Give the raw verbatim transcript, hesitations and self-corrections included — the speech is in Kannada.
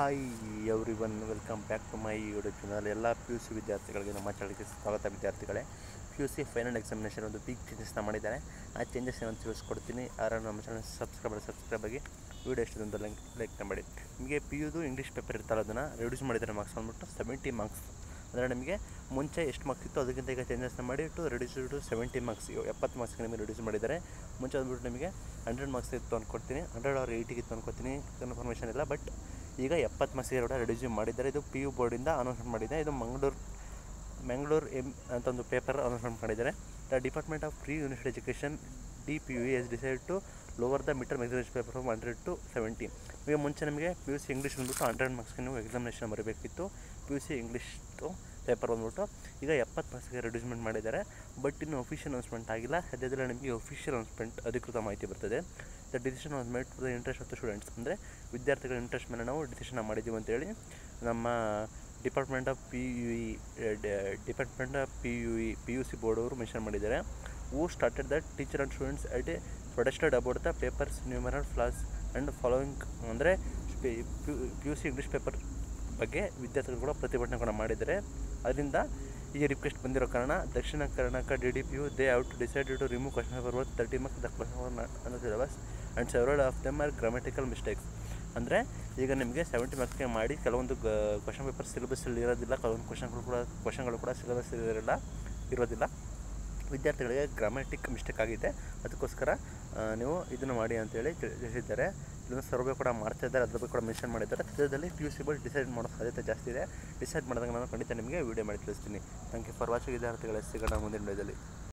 Hi everyone, welcome back to my YouTube channel. ಎಲ್ಲ ಪಿ ಯು ಸಿ ವಿದ್ಯಾರ್ಥಿಗಳಿಗೆ ನಮ್ಮ ಚಾನಲ್ಗೆ ಸ್ವಾಗತ. ವಿದ್ಯಾರ್ಥಿಗಳೇ, P U C final examination ಒಂದು ಬಿಗ್ ಚೇಂಜಸ್ನ ಮಾಡಿದ್ದಾರೆ. ಆ ಚೇಂಜಸ್ ಏನಂತ ತಿಳಿಸ್ಕೊಡ್ತೀನಿ. ಯಾರು ನಮ್ಮ ಚಾನಲ್ ಸಬ್ಸ್ಕ್ರೈಬರ್ ಸಬ್ಸ್ಕ್ರೈಬ್ ಆಗಿ ವಿಡಿಯೋ ಎಷ್ಟು ಅಂತ ಲೈಕ್ ಲೈಕ್ ಮಾಡಿ. ನಿಮಗೆ ಪಿ ಯುದು ಇಂಗ್ಲೀಷ್ ಪೇಪರ್ ಇರ್ತಲ್ಲ, ಅದನ್ನು ರಿಡ್ಯೂಸ್ ಮಾಡಿದ್ದಾರೆ ಮಾರ್ಕ್ಸ್ ಅಂದ್ಬಿಟ್ಟು ಸೆವೆಂಟಿ ಮಾರ್ಕ್ಸ್. ಅಂದರೆ ನಿಮಗೆ ಮುಂಚೆ ಎಷ್ಟು ಮಾರ್ಕ್ಸ್ ಇತ್ತು ಅದಕ್ಕಿಂತ ಈಗ ಚೇಂಜಸ್ನ ಮಾಡಿ to reduce to seventy marks, ಎಪ್ಪತ್ತು ಮಾರ್ಕ್ಸ್ಗೆ ನಿಮಗೆ ರಿಡ್ಯೂಸ್ ಮಾಡಿದ್ದಾರೆ. ಮುಂಚೆ ಅಂದ್ಬಿಟ್ಟು ನಿಮಗೆ ಹಂಡ್ರೆಡ್ ಮಾರ್ಕ್ಸ್ ಇತ್ತು ಅಂದ್ಕೊಡ್ತೀನಿ, ಹಂಡ್ರೆಡ್ ಆರ್ ಏಯ್ಟಿಗೆ ಇತ್ತು ಅಂದ್ಕೊತೀನಿ, ಕನ್ಫರ್ಮೇಷನ್ ಇಲ್ಲ. ಬಟ್ ಈಗ ಎಪ್ಪತ್ತು ಮಾರ್ಕ್ಸ್ಗೆ ಕೂಡ ರಿಡ್ಯೂಸ್ ಮಾಡಿದ್ದಾರೆ. ಇದು ಪಿ ಯು ಬೋರ್ಡಿಂದ ಅನೌನ್ಸ್ಮೆಂಟ್ ಮಾಡಿದೆ. ಇದು ಮಂಗಳೂರು ಮ್ಯಾಂಗ್ಳೂರ್ ಎಮ್ ಅಂತ ಒಂದು ಪೇಪರ್ ಅನೌನ್ಸ್ಮೆಂಟ್ ಮಾಡಿದ್ದಾರೆ. The department of pre university education D P U S decide to lower the midterm examination paper from hundred to seventy. ಈಗ ಮುಂಚೆ ನಮಗೆ ಪಿ ಯು ಸಿ ಇಂಗ್ಲೀಷ್ ಬಂದ್ಬಿಟ್ಟು ಹಂಡ್ರೆಡ್ ಮಾರ್ಕ್ಸ್ಗೆ ನೀವು ಎಕ್ಸಾಮಿನೇಷನ್ ಬರಬೇಕಿತ್ತು. ಪಿ ಯು ಸಿ ಇಂಗ್ಲೀಷ್ದು ಪೇಪರ್ ಬಂದ್ಬಿಟ್ಟು ಈಗ ಎಪ್ಪತ್ತು ಮಾರ್ಕ್ಸ್ಗೆ ರಿಡ್ಯೂಸ್ಮೆಂಟ್ ಮಾಡಿದ್ದಾರೆ. ಬಟ್ ಇನ್ನು ಒಫಿಷಿಯಲ್ ಅನೌನ್ಸ್ಮೆಂಟ್ ಆಗಿಲ್ಲ. ಸದ್ಯದಲ್ಲೇ ನಿಮಗೆ ಒಫಿಷಿಯಲ್ ಅನೌನ್ಸ್ಮೆಂಟ್ ಅಧಿಕೃತ ಮಾಹಿತಿ ಬರ್ತದೆ. The decision was made to the interest of the students. ಅಂದರೆ ವಿದ್ಯಾರ್ಥಿಗಳ ಇಂಟ್ರೆಸ್ಟ್ ಮೇಲೆ ನಾವು ಡಿಸಿಷನ್ ಮಾಡಿದ್ದೀವಿ ಅಂತೇಳಿ ನಮ್ಮ department of P U E department of P U E P U C board ಅವರು ಮೆನ್ಷನ್ ಮಾಡಿದ್ದಾರೆ. Who started that teacher and students at a protested about the papers numeral flaws and following. ಅಂದರೆ P U C English paper ಬಗ್ಗೆ ವಿದ್ಯಾರ್ಥಿಗಳು ಕೂಡ ಪ್ರತಿಭಟನೆ ಕೂಡ ಮಾಡಿದ್ದಾರೆ. ಅದರಿಂದ ಈ ರಿಕ್ವೆಸ್ಟ್ ಬಂದಿರೋ ಕಾರಣ Dakshina Karnataka D D P U they have to decide to remove question paper worth thirty marks the question ಅನ್ನೋ syllabus and several of them are grammatical mistakes. ಅಂದರೆ ಈಗ ನಿಮಗೆ ಸೆವೆಂಟಿ ಮಾರ್ಕ್ಸ್ಗೆ ಮಾಡಿ ಕೆಲವೊಂದು ಕ್ವಶನ್ ಪೇಪರ್ ಸಿಲೆಬಸ್ಸಲ್ಲಿ ಇರೋದಿಲ್ಲ, ಕೆಲವೊಂದು ಕ್ವಶನ್ಗಳು ಕೂಡ ಕ್ವಶನ್ಗಳು ಕೂಡ ಸಿಲೆಬಸ್ ಇರೋಲ್ಲ ಇರೋದಿಲ್ಲ ವಿದ್ಯಾರ್ಥಿಗಳಿಗೆ ಗ್ರಾಮೆಟಿಕ್ ಮಿಸ್ಟೇಕ್ ಆಗಿದೆ. ಅದಕ್ಕೋಸ್ಕರ ನೀವು ಇದನ್ನು ಮಾಡಿ ಅಂತೇಳಿ ತಿಳಿಸಿದ್ದಾರೆ. ಇದನ್ನು ಸರ್ವೆ ಕೂಡ ಮಾಡ್ತಾ ಇದ್ದಾರೆ, ಅದ್ರ ಬಗ್ಗೆ ಕೂಡ ಮೆನ್ಷನ್ ಮಾಡಿದ್ದಾರೆ. ಸದ್ಯದಲ್ಲಿ P U C board decide ಮಾಡೋ ಸಾಧ್ಯತೆ ಜಾಸ್ತಿ ಇದೆ. ಡಿಸೈಡ್ ಮಾಡಿದಾಗ ನಾನು ಖಂಡಿತ ನಿಮಗೆ ವಿಡಿಯೋ ಮಾಡಿ ತಿಳಿಸ್ತೀನಿ. ಥ್ಯಾಂಕ್ ಯು ಫಾರ್ ವಾಚಿಂಗ್ ವಿದ್ಯಾರ್ಥಿಗಳೇ. ಸಿಗೋಣ ಮುಂದಿನ ವಿಡಿಯೋದಲ್ಲಿ.